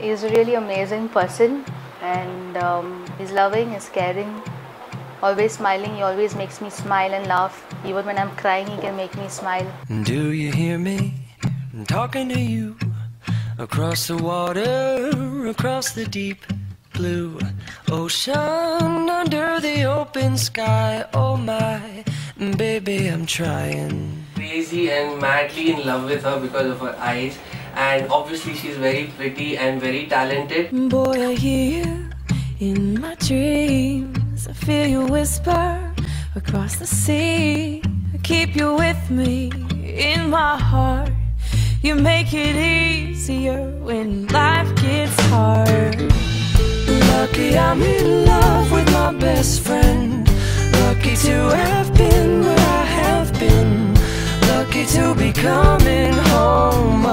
He's a really amazing person, and he's loving, he's caring, always smiling. He always makes me smile and laugh. Even when I'm crying, he can make me smile. Do you hear me? I'm talking to you across the water, across the deep blue ocean, under the open sky. Oh my baby, I'm trying. Crazy and madly in love with her because of her eyes, and obviously she's very pretty and very talented. Boy, I hear you in my dreams. I feel you whisper across the sea. I keep you with me in my heart. You make it easier when life gets hard. Lucky I'm in love with my best friend. Lucky to have been where I have been. Lucky to be coming home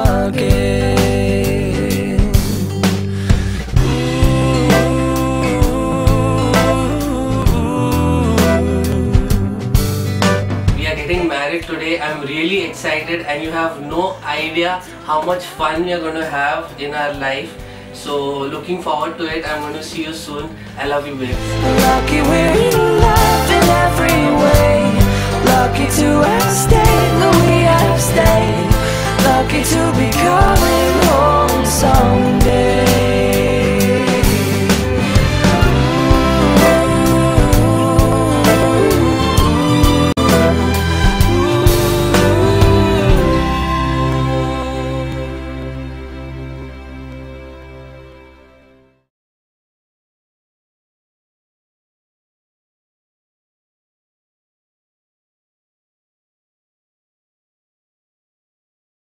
again. We are getting married today. I'm really excited, and you have no idea how much fun we are going to have in our life. So looking forward to it. I'm going to see you soon. I love you, babe. Lucky we're in love in every way. Lucky to have stayed where we have stayed. Lucky to be coming home someday.